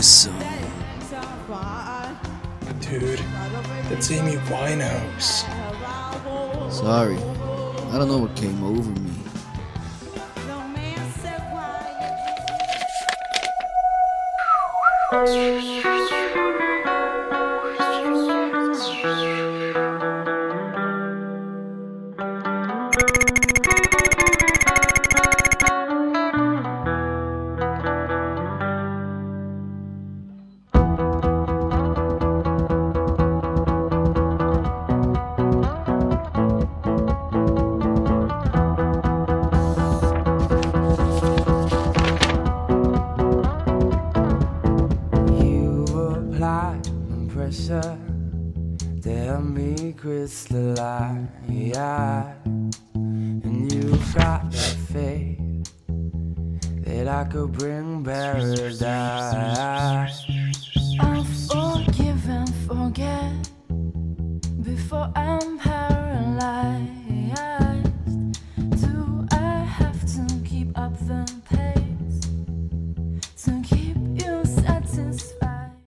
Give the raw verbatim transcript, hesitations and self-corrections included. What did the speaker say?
song. Dude, that's Amy Winehouse. Sorry, I don't know what came over me. Pressure, tell me crystalline, and you've got that faith that I could bring paradise.